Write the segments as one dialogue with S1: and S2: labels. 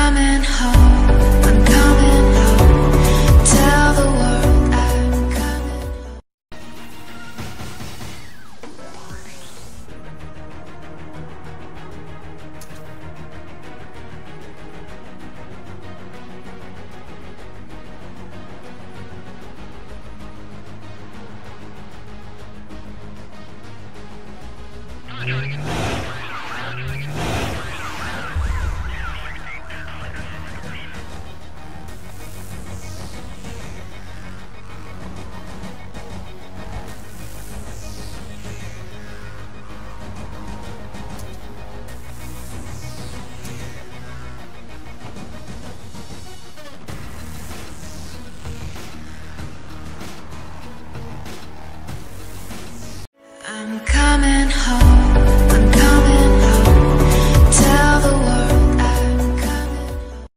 S1: coming home, I'm coming home. Tell the world I'm coming home. I'm coming home, I'm coming home. Tell the world I'm coming home.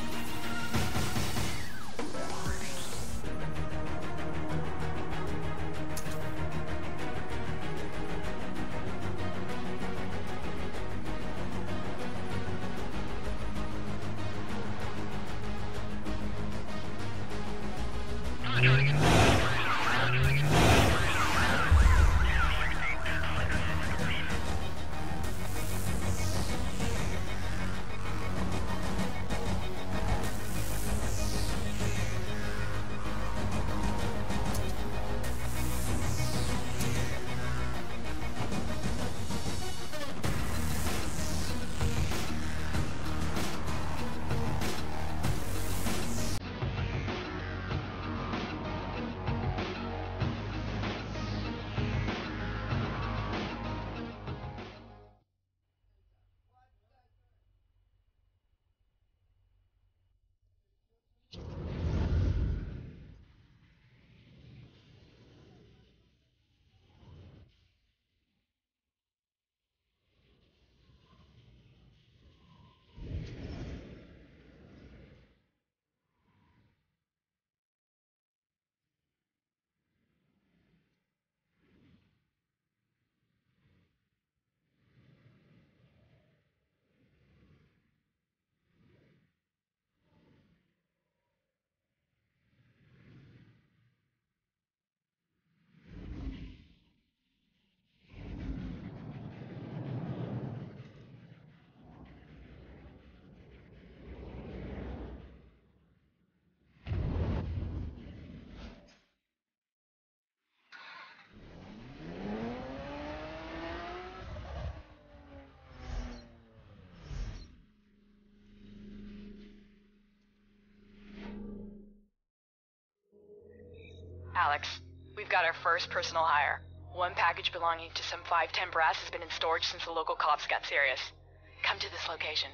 S2: Alex, we've got our first personal hire. One package belonging to some 510 brass has been in storage since the local cops got serious. Come to this location.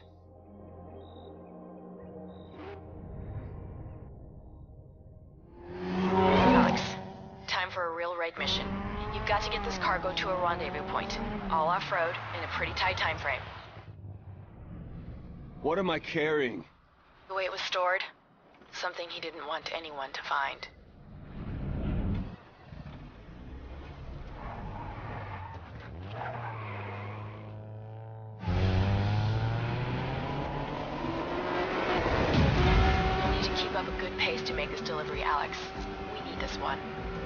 S2: Alex, time for a real raid mission. You've got to get this cargo to a rendezvous point, all off-road, in a pretty tight time frame.
S3: What am I carrying?
S2: The way it was stored, something he didn't want anyone to find. Up a good pace to make this delivery, Alex. We need this one.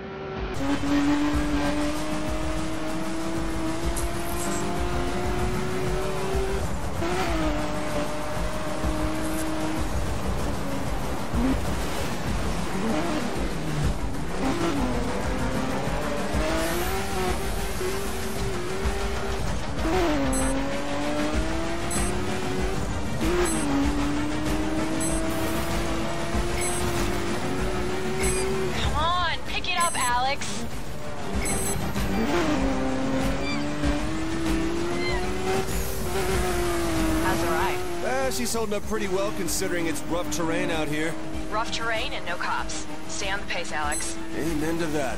S2: Alex. How's the ride?
S3: She's holding up pretty well considering it's rough terrain out here.
S2: Rough terrain and no cops. Stay on the pace, Alex.
S3: Amen to that.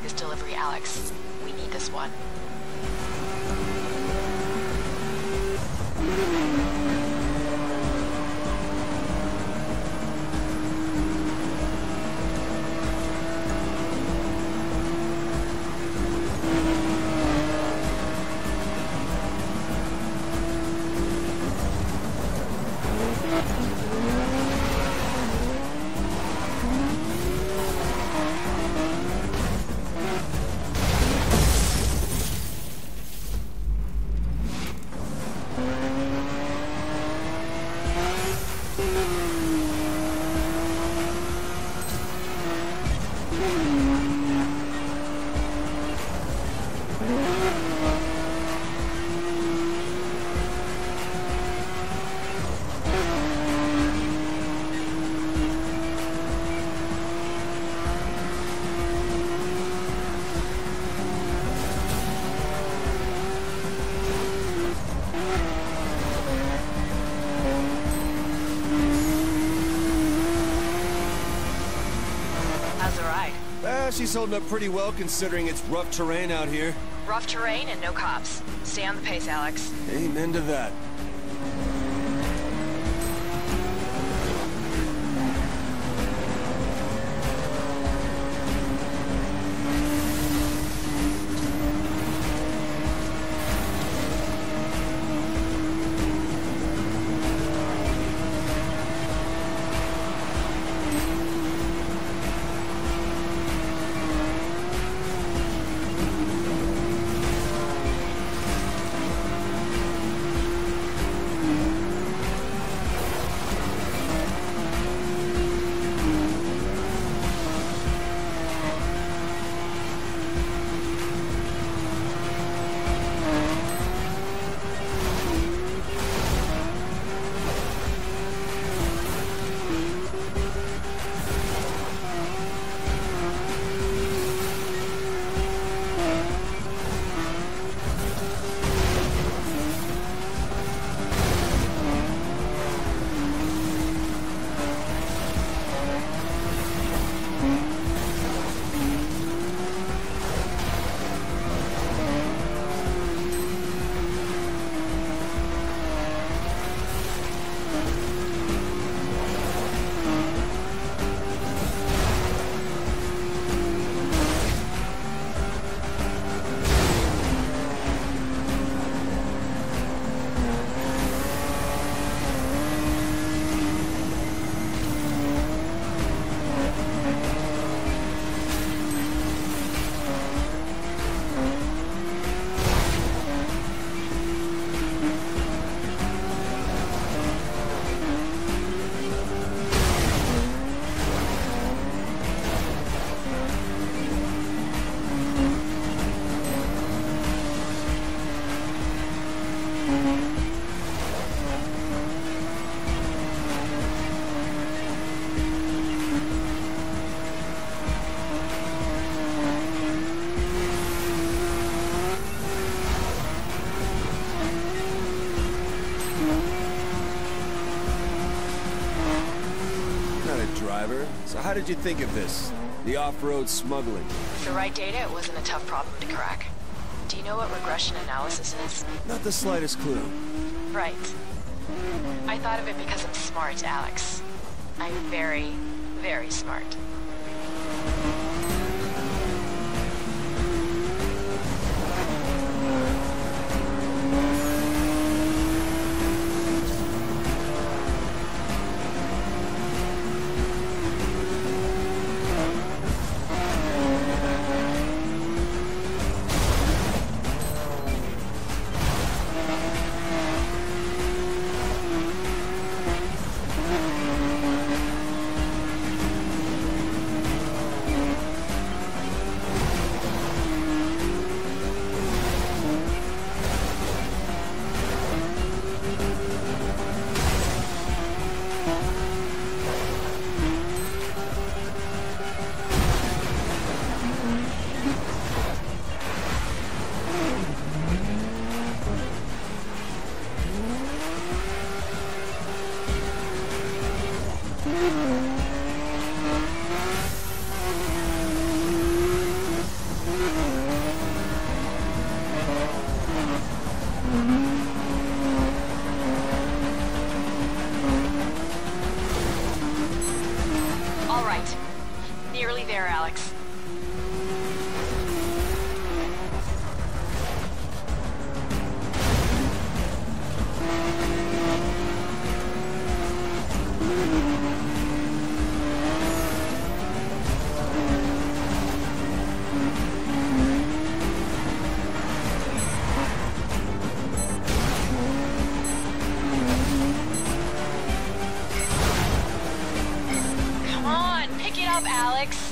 S2: this delivery, Alex. We need this one.
S3: She's holding up pretty well considering it's rough terrain out here.
S2: Rough terrain and no cops. Stay on the pace, Alex.
S3: Amen to that. So how did you think of this? The off-road smuggling?
S2: With the right data, it wasn't a tough problem to crack. Do you know what regression analysis is?
S3: Not the slightest clue.
S2: Right. I thought of it because I'm smart, Alex. I'm very, very smart. Alex?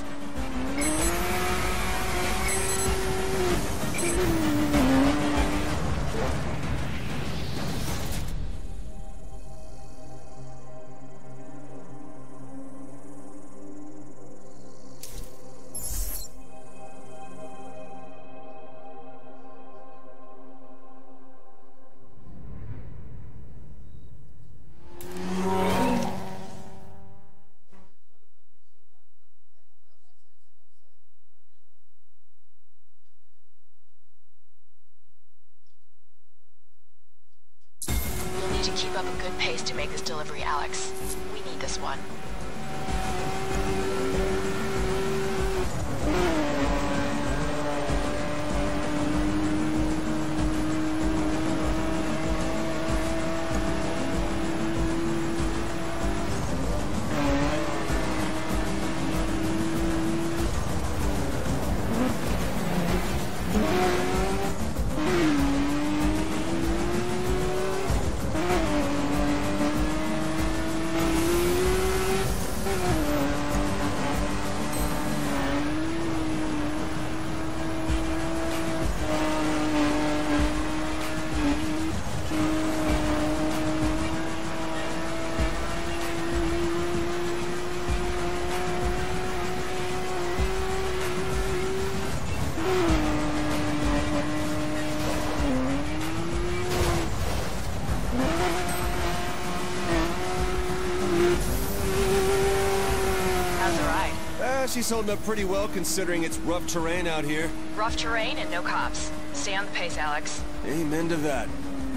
S2: You'll need to keep up a good pace to make this delivery, Alex. We need this one.
S3: She's holding up pretty well considering it's rough terrain out here.
S2: Rough terrain and no cops. Stay on the pace, Alex.
S3: Amen to that.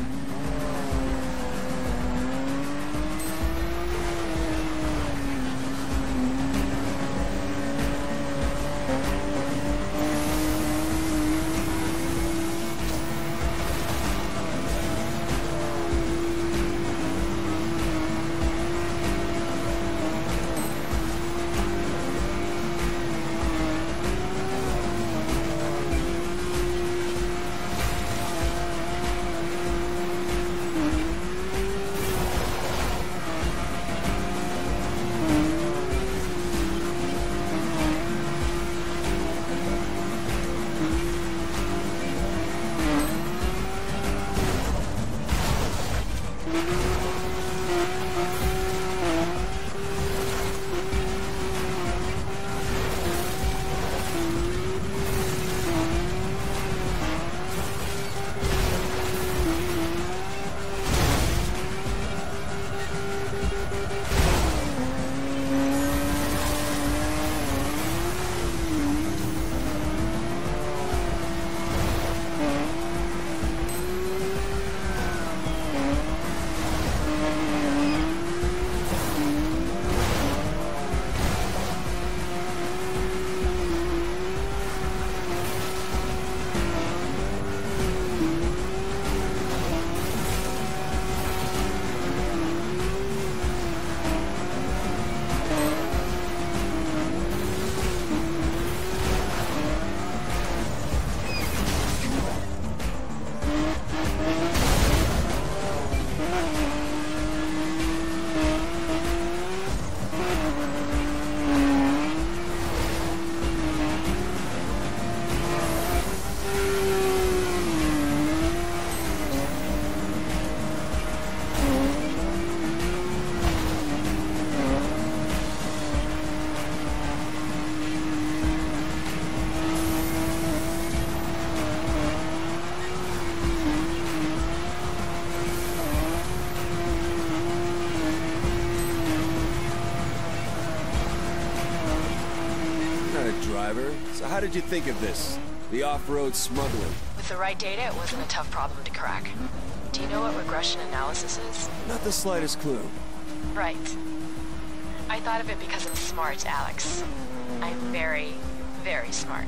S3: So how did you think of this? The off-road smuggling?
S2: With the right data, it wasn't a tough problem to crack. Do you know what regression analysis is?
S3: Not the slightest clue.
S2: Right. I thought of it because I'm smart, Alex. I'm very, very smart.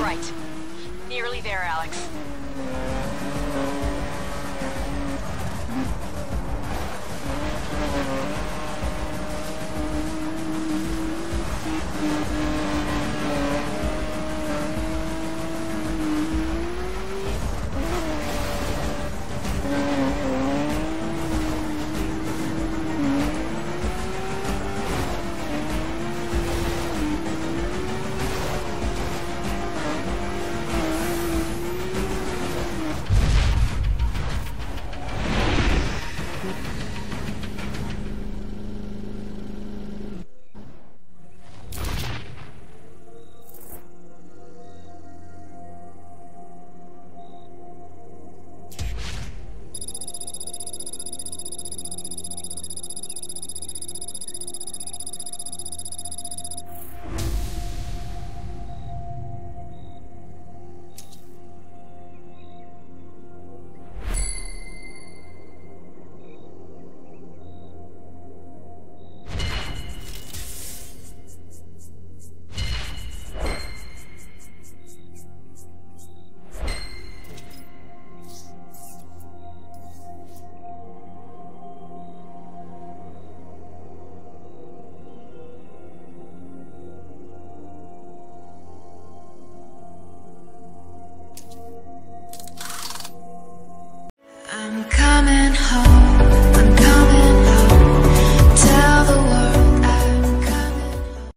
S2: right. Nearly there, Alex.
S1: I'm coming home, I'm coming home. Tell the world I'm coming home.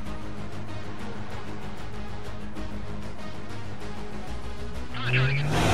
S4: Roger.